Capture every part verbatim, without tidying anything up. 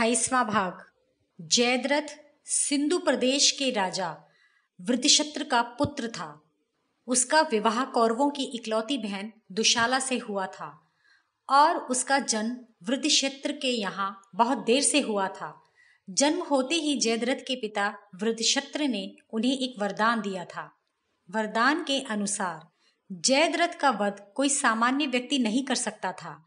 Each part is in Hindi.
अट्ठाईसवां भाग। जयद्रथ सिंधु प्रदेश के राजा वृत्रशत्र का पुत्र था। उसका विवाह कौरवों की इकलौती बहन दुशाला से हुआ था और उसका जन्म वृत्रशत्र के यहाँ बहुत देर से हुआ था। जन्म होते ही जयद्रथ के पिता वृत्रशत्र ने उन्हें एक वरदान दिया था। वरदान के अनुसार जयद्रथ का वध कोई सामान्य व्यक्ति नहीं कर सकता था।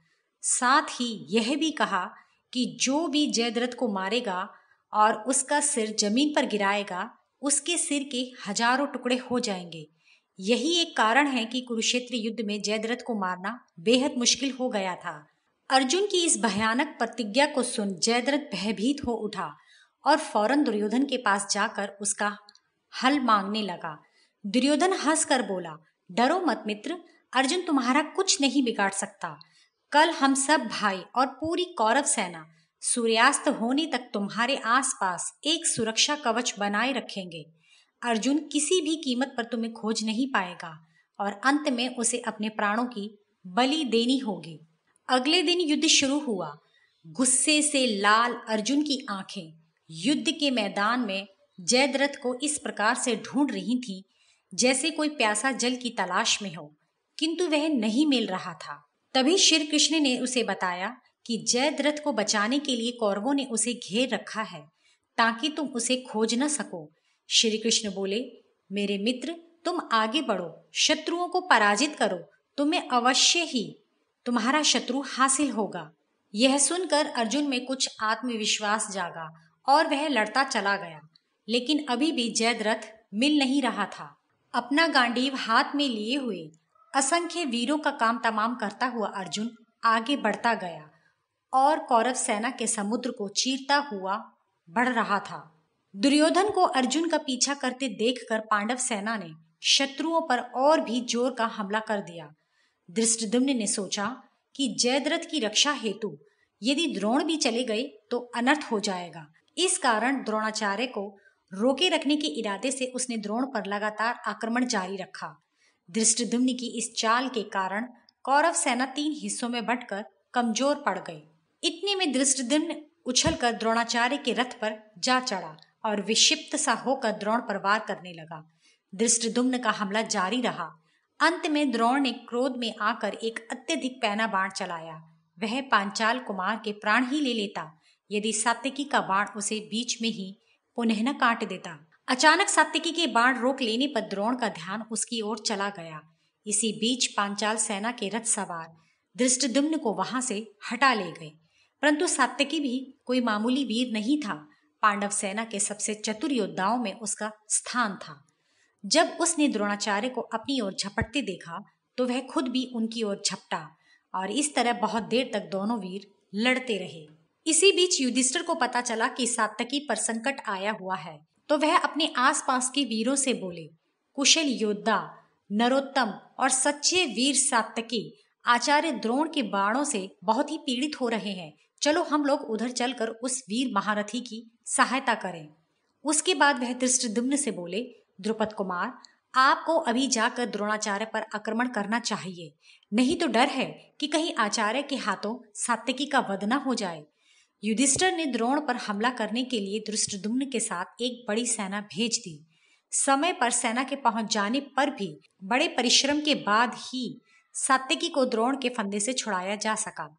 साथ ही यह भी कहा कि जो भी जयद्रथ को मारेगा और उसका सिर जमीन पर गिराएगा, उसके सिर के हजारों टुकड़े हो जाएंगे। यही एक कारण है कि कुरुक्षेत्र युद्ध में जयद्रथ को मारना बेहद मुश्किल हो गया था। अर्जुन की इस भयानक प्रतिज्ञा को सुन जयद्रथ भयभीत हो उठा और फौरन दुर्योधन के पास जाकर उसका हल मांगने लगा। दुर्योधन हंसकर बोला, डरो मत मित्र, अर्जुन तुम्हारा कुछ नहीं बिगाड़ सकता। कल हम सब भाई और पूरी कौरव सेना सूर्यास्त होने तक तुम्हारे आसपास एक सुरक्षा कवच बनाए रखेंगे। अर्जुन किसी भी कीमत पर तुम्हें खोज नहीं पाएगा और अंत में उसे अपने प्राणों की बलि देनी होगी। अगले दिन युद्ध शुरू हुआ। गुस्से से लाल अर्जुन की आंखें युद्ध के मैदान में जयद्रथ को इस प्रकार से ढूंढ रही थीं जैसे कोई प्यासा जल की तलाश में हो, किंतु वह नहीं मिल रहा था। तभी श्री कृष्ण ने उसे बताया कि जयद्रथ को बचाने के लिए कौरवों ने उसे घेर रखा है ताकि तुम उसे खोज न सको। श्री कृष्ण बोले, मेरे मित्र, तुम आगे बढ़ो, शत्रुओं को पराजित करो, तुम्हें अवश्य ही तुम्हारा शत्रु हासिल होगा। यह सुनकर अर्जुन में कुछ आत्मविश्वास जागा और वह लड़ता चला गया, लेकिन अभी भी जयद्रथ मिल नहीं रहा था। अपना गांडीव हाथ में लिए हुए असंख्य वीरों का काम तमाम करता हुआ अर्जुन आगे बढ़ता गया और कौरव सेना के समुद्र को चीरता हुआ बढ़ रहा था। दुर्योधन को अर्जुन का पीछा करते देखकर पांडव सेना ने शत्रुओं पर और भी जोर का हमला कर दिया। धृष्टद्युम्न ने सोचा कि जयद्रथ की रक्षा हेतु यदि द्रोण भी चले गए तो अनर्थ हो जाएगा। इस कारण द्रोणाचार्य को रोके रखने के इरादे से उसने द्रोण पर लगातार आक्रमण जारी रखा। धृष्टद्युम्न की इस चाल के कारण कौरव सेना तीन हिस्सों में बंटकर कमजोर पड़ गई। इतने में धृष्टद्युम्न उछलकर द्रोणाचार्य के रथ पर जा चढ़ा और विक्षिप्त सा होकर द्रोण पर वार करने लगा। धृष्टद्युम्न का हमला जारी रहा। अंत में द्रोण ने क्रोध में आकर एक अत्यधिक पैना बाण चलाया। वह पांचाल कुमार के प्राण ही ले लेता यदि सात्यकी का बाण उसे बीच में ही पुनः न काट देता। अचानक सात्यकी के बाण रोक लेने पर द्रोण का ध्यान उसकी ओर चला गया। इसी बीच पांचाल सेना के रथ सवार धृष्टद्युम्न को वहां से हटा ले गए, परंतु सात्यकी भी कोई मामूली वीर नहीं था। पांडव सेना के सबसे चतुर योद्धाओं में उसका स्थान था। जब उसने द्रोणाचार्य को अपनी ओर झपटते देखा तो वह खुद भी उनकी ओर झपटा और इस तरह बहुत देर तक दोनों वीर लड़ते रहे। इसी बीच युधिष्ठिर को पता चला कि सात्यकी पर संकट आया हुआ है, तो वह अपने आसपास के वीरों से बोले, कुशल योद्धा नरोत्तम और सच्चे वीर सात्यकी आचार्य द्रोण के बाणों से बहुत ही पीड़ित हो रहे हैं। चलो हम लोग उधर चलकर उस वीर महारथी की सहायता करें। उसके बाद वह धृष्टद्युम्न से बोले, द्रुपद कुमार, आपको अभी जाकर द्रोणाचार्य पर आक्रमण करना चाहिए, नहीं तो डर है कि कहीं आचार्य के हाथों सात्यकी का वध न हो जाए। युधिष्ठिर ने द्रोण पर हमला करने के लिए धृष्टद्युम्न के साथ एक बड़ी सेना भेज दी। समय पर सेना के पहुंच जाने पर भी बड़े परिश्रम के बाद ही सात्यकी को द्रोण के फंदे से छुड़ाया जा सका।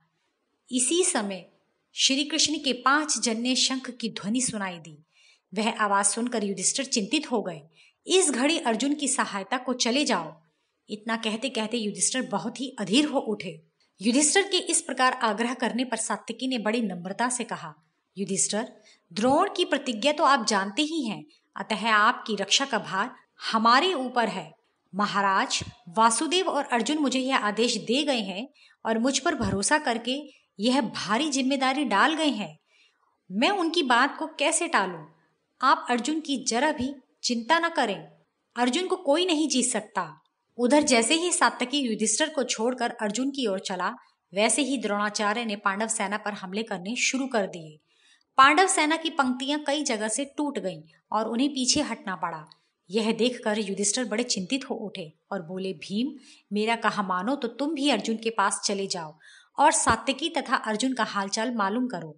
इसी समय श्री कृष्ण के पांच जन्य शंख की ध्वनि सुनाई दी। वह आवाज सुनकर युधिष्ठिर चिंतित हो गए। इस घड़ी अर्जुन की सहायता को चले जाओ। इतना कहते कहते युधिष्ठिर बहुत ही अधीर हो उठे। युधिष्ठिर के इस प्रकार आग्रह करने पर सात्यकी ने बड़ी नम्रता से कहा, युधिष्ठिर, द्रोण की प्रतिज्ञा तो आप जानते ही हैं, अतः आपकी रक्षा का भार हमारे ऊपर है। महाराज वासुदेव और अर्जुन मुझे यह आदेश दे गए हैं और मुझ पर भरोसा करके यह भारी जिम्मेदारी डाल गए हैं। मैं उनकी बात को कैसे टालूं? आप अर्जुन की जरा भी चिंता न करें, अर्जुन को कोई नहीं जीत सकता। उधर जैसे ही सात्यकी युधिष्ठिर को छोड़कर अर्जुन की ओर चला, वैसे ही द्रोणाचार्य ने पांडव सेना पर हमले करने शुरू कर दिए। पांडव सेना की पंक्तियां कई जगह से टूट गईं और उन्हें पीछे हटना पड़ा। यह देखकर युधिष्ठिर बड़े चिंतित हो उठे और बोले, भीम, मेरा कहा मानो तो तुम भी अर्जुन के पास चले जाओ और सात्यकी तथा अर्जुन का हालचाल मालूम करो।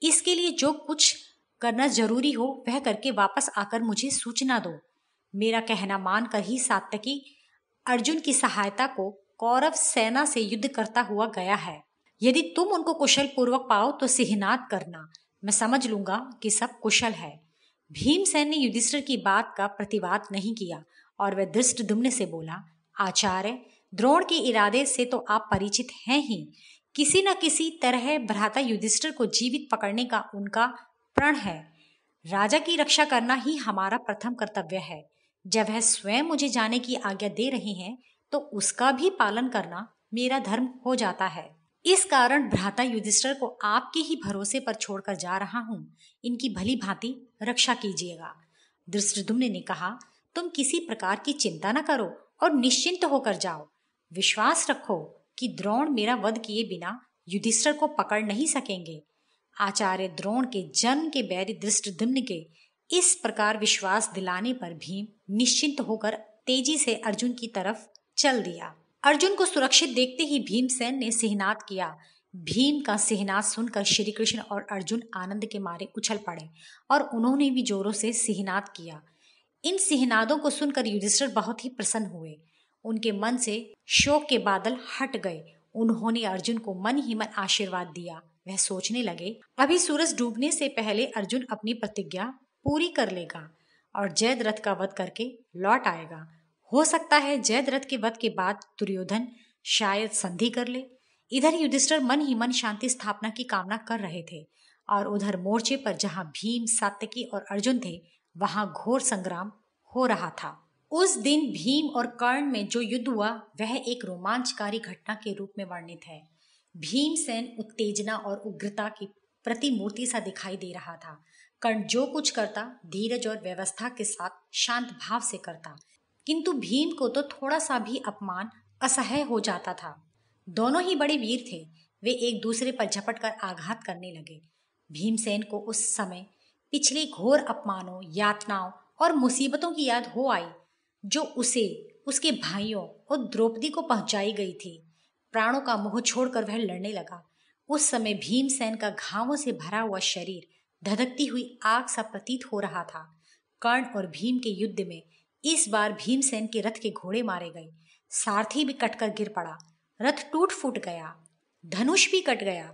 इसके लिए जो कुछ करना जरूरी हो वह करके वापस आकर मुझे सूचना दो। मेरा कहना मानकर ही सात्यकी अर्जुन की सहायता को कौरव सेना से युद्ध करता हुआ गया है। यदि तुम उनको कुशल पूर्वक पाओ तो सिहनाद करना, मैं समझ लूंगा कि सब कुशल है। भीमसेन ने युधिष्ठिर की बात का प्रतिवाद नहीं किया और वह धृष्टद्युम्न से बोला, आचार्य, द्रोण के इरादे से तो आप परिचित हैं ही। किसी न किसी तरह भ्राता युधिष्ठिर को जीवित पकड़ने का उनका प्रण है। राजा की रक्षा करना ही हमारा प्रथम कर्तव्य है। जब वह स्वयं मुझे जाने की आज्ञा दे रहे हैं तो उसका भी पालन करना मेरा धर्म हो जाता है। इस कारण भ्राता युधिष्ठिर को आपके ही भरोसे पर छोड़कर जा रहा हूं। इनकी भली भांति रक्षा कीजिएगा। धृष्टद्युम्न ने कहा, तुम किसी प्रकार की चिंता न करो और निश्चिंत होकर जाओ। विश्वास रखो कि द्रोण मेरा वध किए बिना युधिष्ठिर को पकड़ नहीं सकेंगे। आचार्य द्रोण के जन्म के बैरी धृष्टद्युम्न के इस प्रकार विश्वास दिलाने पर भीम निश्चिंत होकर तेजी से अर्जुन की तरफ चल दिया। अर्जुन को सुरक्षित देखते ही भीमसेन ने सिहनाद किया। भीम का सिहनाद सुनकर श्री कृष्ण और अर्जुन आनंद के मारे उछल पड़े और उन्होंने भी जोरों से सिहनाद किया। इन सिहनादों को सुनकर युधिष्ठिर बहुत ही प्रसन्न हुए। उनके मन से शोक के बादल हट गए। उन्होंने अर्जुन को मन ही मन आशीर्वाद दिया। वह सोचने लगे, अभी सूरज डूबने से पहले अर्जुन अपनी प्रतिज्ञा पूरी कर लेगा और जयद्रथ का वध करके लौट आएगा। हो सकता है जयद्रथ के वध के बाद दुर्योधन शायद संधि कर ले। इधर युधिष्ठिर मन ही मन शांति स्थापना की कामना कर रहे थे और उधर मोर्चे पर जहां भीम, सात्यकी और अर्जुन थे वहां घोर संग्राम हो रहा था। उस दिन भीम और कर्ण में जो युद्ध हुआ वह एक रोमांचकारी घटना के रूप में वर्णित है। भीमसेन उत्तेजना और उग्रता की प्रतिमूर्ति सा दिखाई दे रहा था। कर्ण जो कुछ करता धीरज और व्यवस्था के साथ शांत भाव से करता, किंतु भीम को तो थोड़ा सा भी अपमान असह्य हो जाता था। दोनों ही बड़े वीर थे। वे एक दूसरे पर झपट कर आघात करने लगे। भीमसेन को उस समय पिछले घोर अपमानों, यातनाओं और मुसीबतों की याद हो आई जो उसे, उसके भाइयों और द्रौपदी को पहुंचाई गई थी। प्राणों का मोह छोड़कर वह लड़ने लगा। उस समय भीमसेन का घावों से भरा हुआ शरीर धधकती हुई आग सा प्रतीत हो रहा था। कर्ण और भीम के युद्ध में इस बार भीमसेन के रथ के घोड़े मारे गए। सारथी भी कटकर गिर पड़ा। रथ टूट फूट गया। धनुष भी कट गया।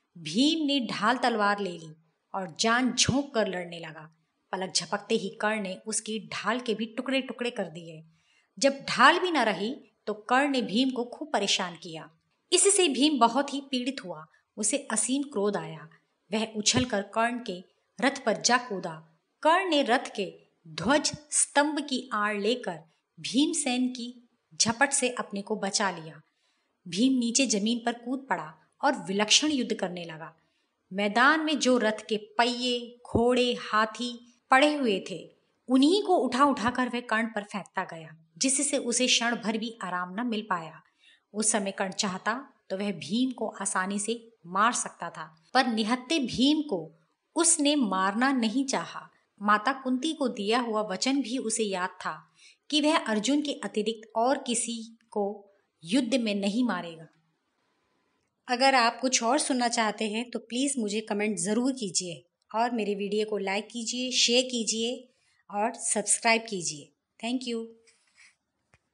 भीम ने ढाल तलवार ले ली और जान झोंक कर लड़ने लगा। पलक झपकते ही कर्ण ने उसकी ढाल के भी टुकड़े टुकड़े कर दिए। जब ढाल भी न रही तो कर्ण ने भीम को खूब परेशान किया। इससे भीम बहुत ही पीड़ित हुआ। उसे असीम क्रोध आया। वह उछलकर कर्ण के रथ पर जा कूदा। कर्ण ने रथ के ध्वज स्तंभ की आड़ लेकर भीमसेन की झपट से अपने को बचा लिया। भीम नीचे जमीन पर कूद पड़ा और विलक्षण युद्ध करने लगा। मैदान में जो रथ के पहिए, घोड़े, हाथी पड़े हुए थे उन्हीं को उठा उठाकर वह कर्ण पर फेंकता गया, जिससे उसे क्षण भर भी आराम न मिल पाया। उस समय कर्ण चाहता तो वह भीम को आसानी से मार सकता था, पर निहत्थे भीम को उसने मारना नहीं चाहा। माता कुंती को दिया हुआ वचन भी उसे याद था कि वह अर्जुन के अतिरिक्त और किसी को युद्ध में नहीं मारेगा। अगर आप कुछ और सुनना चाहते हैं तो प्लीज़ मुझे कमेंट ज़रूर कीजिए और मेरे वीडियो को लाइक कीजिए, शेयर कीजिए और सब्सक्राइब कीजिए। Thank you.